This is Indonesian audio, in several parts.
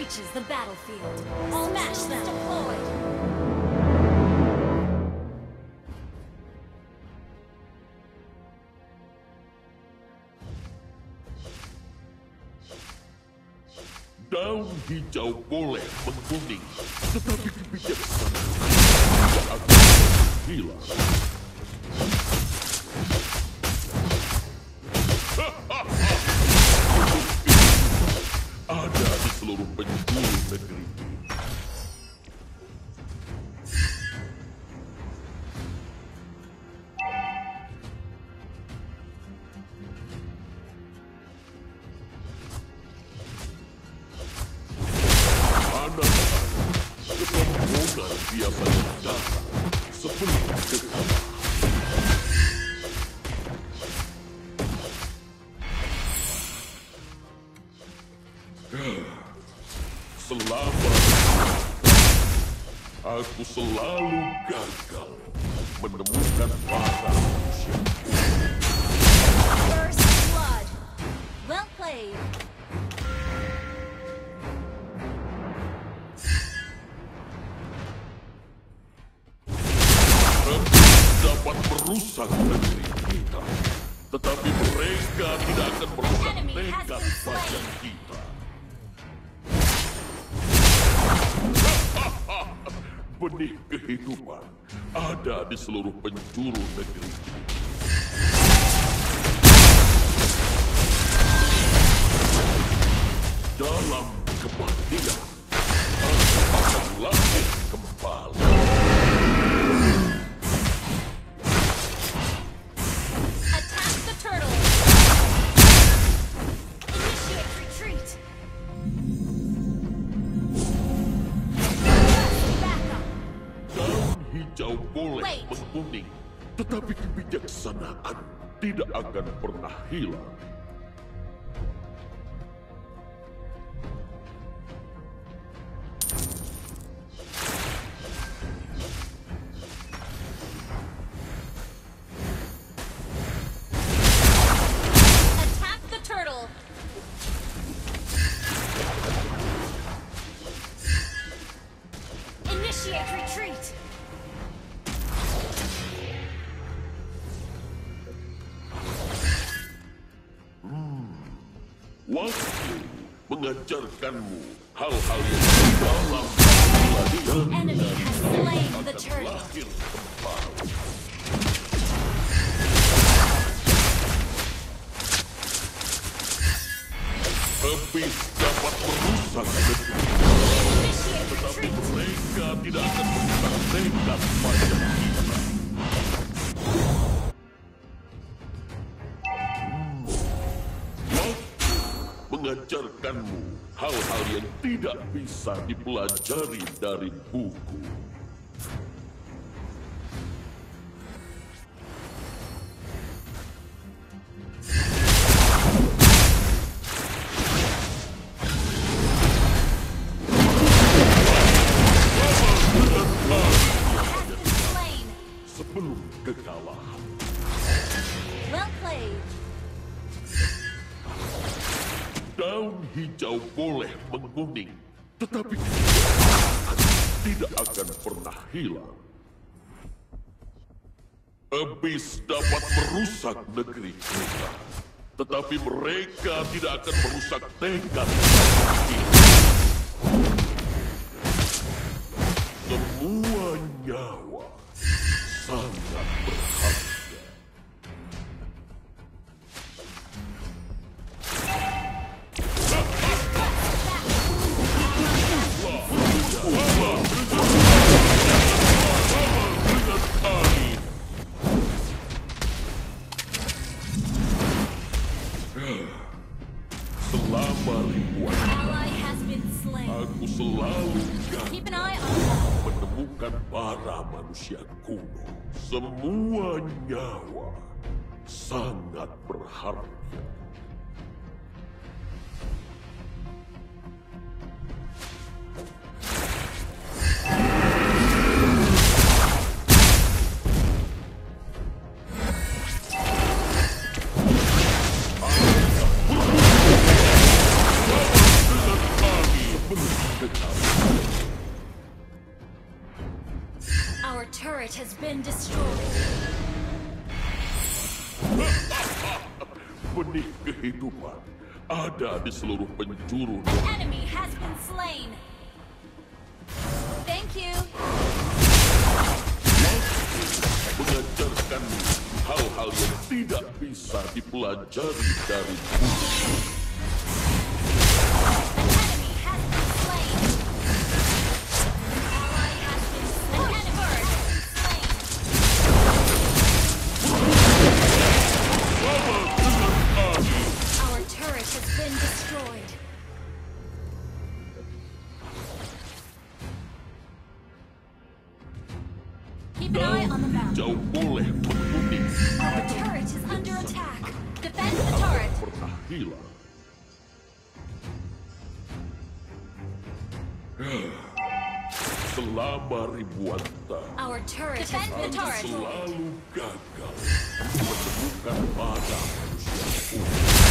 reaches the battlefield. Smash them. Deployed. Daun hijau boleh menguning, tetapi kebijaksanaan tidak akan hilang. Ada di seluruh penjuru negeri. Kebohongan biasanya datang sebelum kekalahan. Selama aku selalu gagal menemukan para manusia. First blood. Well played. Dapat merusak negeri kita, tetapi mereka tidak akan merusak tekad pajak kita. Benih kehidupan ada di seluruh penjuru negeri. Dalam kematian, aku akan lahir kembali. Attack the turtle. Initiate retreat. Backup. Daun hijau boleh Wait. menguning, tetapi kebijaksanaan tidak akan pernah hilang. Attack the turtle. Initiate retreat. Waktu mengajarkanmu hal-hal yang dalam Enemy has slain the turtle. lahir kembali. Habis dapat merusak negeri, Initiate tapi retreat. mereka tidak akan merusak tekad pajak kita. Waktu mengajarkanmu hal-hal yang tidak bisa dipelajari dari buku. Slain. Sebelum kekalahan, Well played. daun hijau boleh menguning, tetapi kebijaksanaan tidak akan pernah hilang. Habis dapat merusak negeri kita, tetapi mereka tidak akan merusak tekad kita. Semua nyawa sangat berharga. Selama ribuan Ally has been slain. aku selalu gagal Keep an eye on them. menemukan para manusia kuno. Semua nyawa sangat berharga. Dengan kami turret has been destroyed. Benih kehidupan ada di seluruh penjuru. An enemy has been slain. Thank you. Mengajarkan hal-hal yang tidak bisa dipelajari dari buku. Keep an eye on the map. Jauh boleh mengundi. Our turret is under attack. Defend the turret. Pernah hilang. Selama ribuan tahun, Our turret has been destroyed. selalu gagal menemukan pada manusia.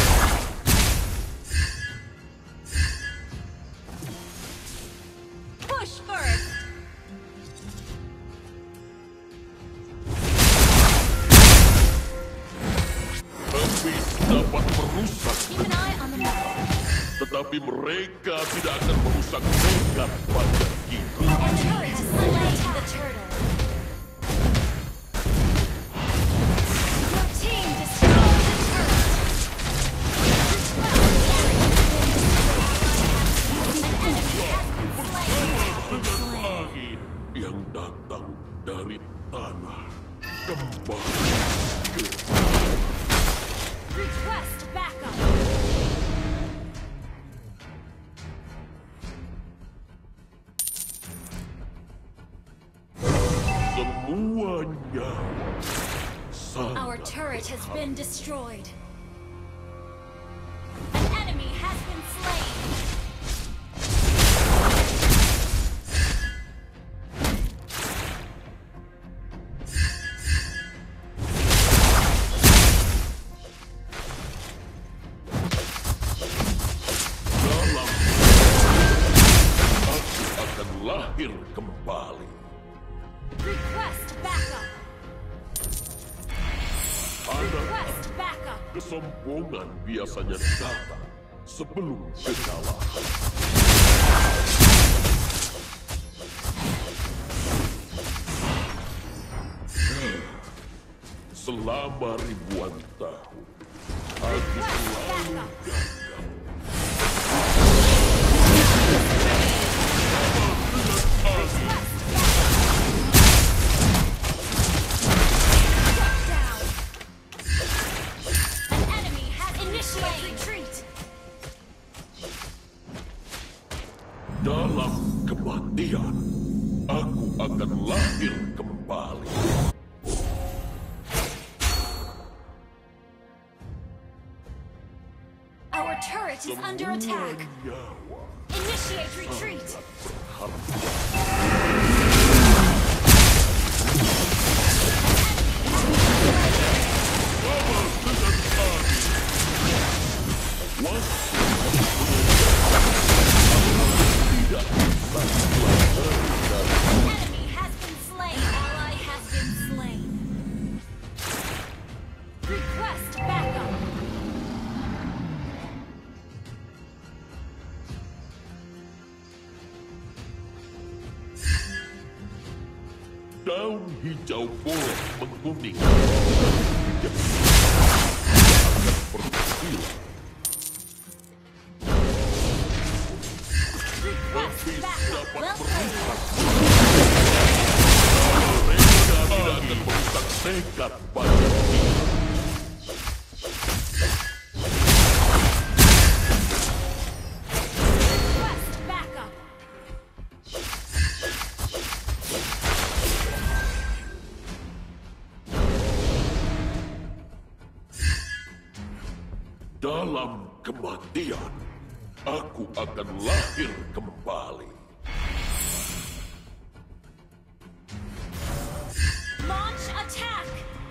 Push first. Habis dapat merusak, Keep an eye on the map. tetapi mereka tidak akan merusak tekad pada kita. Our turret has slain the turtle. Your team destroyed the turret. An enemy has been slain. Angin yang datang dari tanah kembali ke Request backup. semuanya. Our turret has been destroyed. An enemy has been slain. Dalam aku akan lahir kembali. Request backup. Ada Request backup. kesombongan biasanya datang sebelum kekalahan. Selama ribuan tahun, aku Request selalu backup. gagal. Shut down. An enemy has initiated retreat. Dalam kematian, aku akan lahir kembali. Our turret is under attack. Nyawa Initiate retreat. berharga. An enemy has been slain. Ally has been slain. Request backup. Daun hijau boleh menguning. Berkilau. Request backup. Well played. Mereka tidak akan merusak tekad pada kita. Request backup. Dalam kematian, aku akan lahir kembali. Launch attack.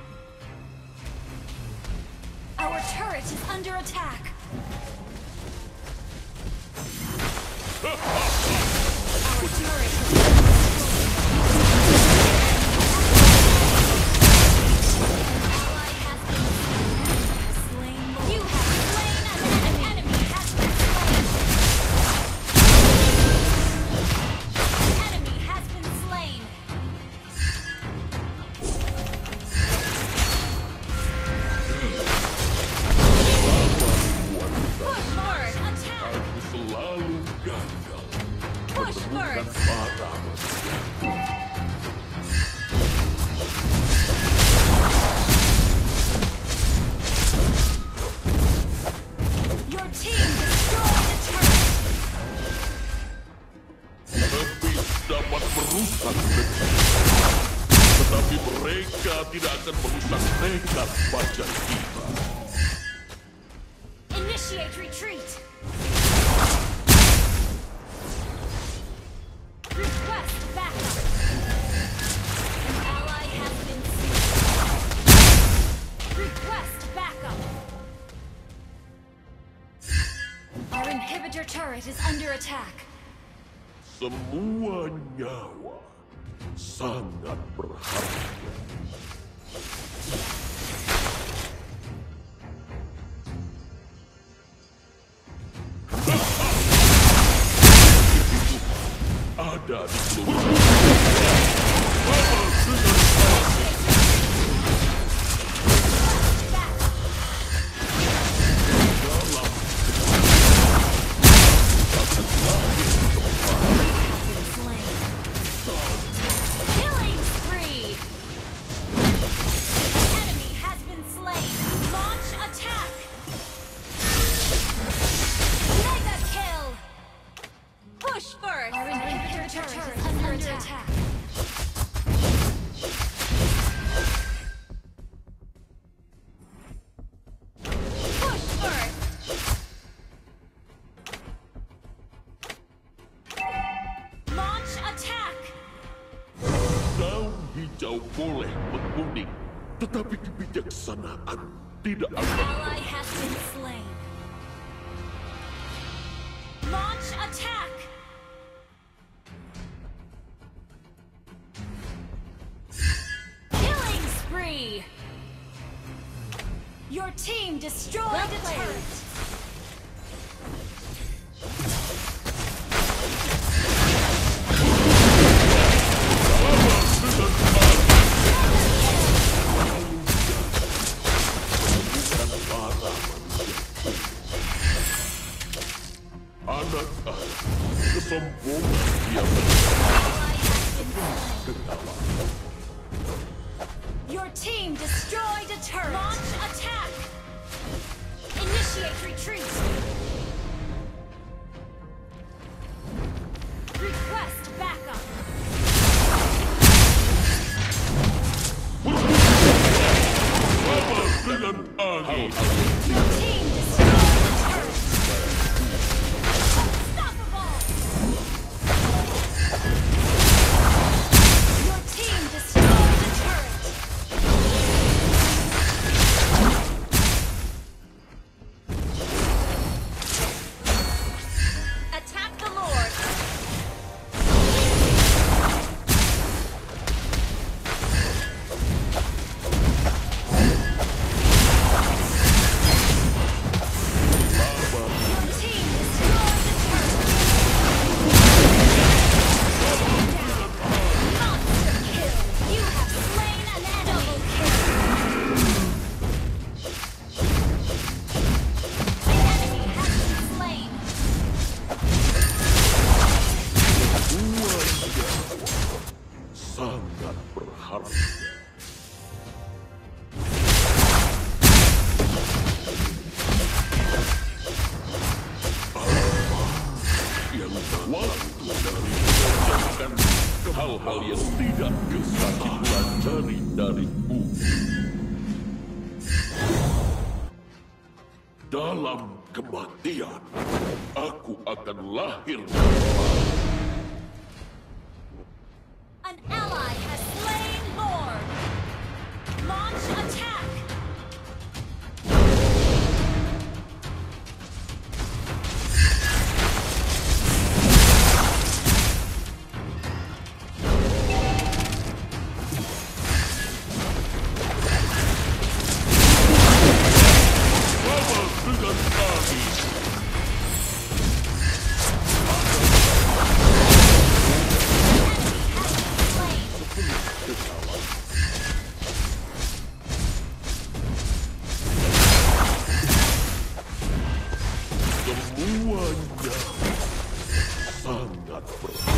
Our turret is under attack. Our turret has been destroyed. menemukan para manusia. Your team destroyed a turret. Lebih dapat merusak negeri. Tetapi mereka tidak akan merusak tekad fajar kita. Initiate retreat. Request backup. An ally has been slain. Request backup. Our inhibitor turret is under attack. Semua nyawa sangat berharga. Ada di seluruh Killing spree. Enemy has been slain. Launch attack. Mega kill. Push first. Our inhibitor turret is under attack. Push first. Launch attack. daun hijau boleh menguning, tetapi kebijaksanaan tidak akan Ally has been slain. Launch attack. Killing spree. Your team destroyed a turret. anak-anak kesombongan dia Ally has been slain. Your team destroyed a turret. Launch attack. Initiate retreat. Request backup. dengan angin. Your team destroyed a turret. Unstoppable. Your team destroyed a turret. Attack the Lord. Your team destroyed a turret. Monster kill. You have slain an enemy. An enemy has been slain. Sangat berharga. Yang waktu dari mengerjakan hal-hal yang tidak bisa dipelajari dari buku. Dalam kematian, aku akan lahir kembali. An ally has slain Lord. Launch attack. Balas dengan angin. sangat berat.